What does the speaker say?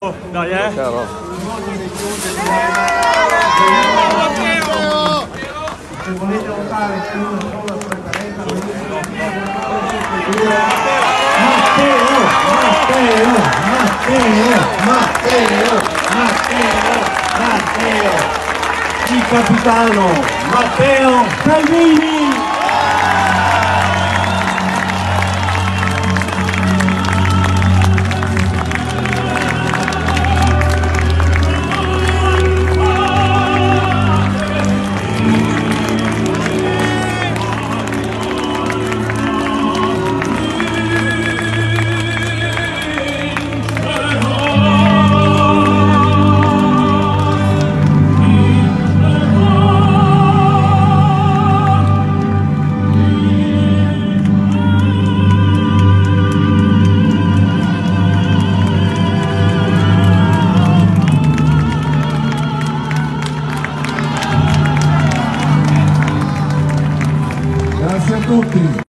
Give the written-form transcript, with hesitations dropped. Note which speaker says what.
Speaker 1: Dai,
Speaker 2: Chiaro.
Speaker 3: Se volete votare su una sola preferenza, Matteo, il capitano Matteo Salvini. Grazie a tutti.